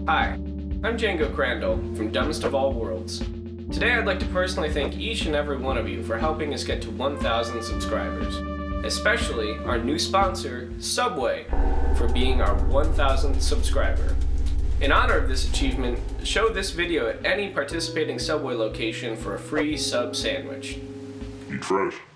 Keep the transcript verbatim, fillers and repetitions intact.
Hi, I'm Django Crandall from Dumbest of All Worlds. Today I'd like to personally thank each and every one of you for helping us get to one thousand subscribers, especially our new sponsor, Subway, for being our one thousandth subscriber. In honor of this achievement, show this video at any participating Subway location for a free sub sandwich. Eat fresh.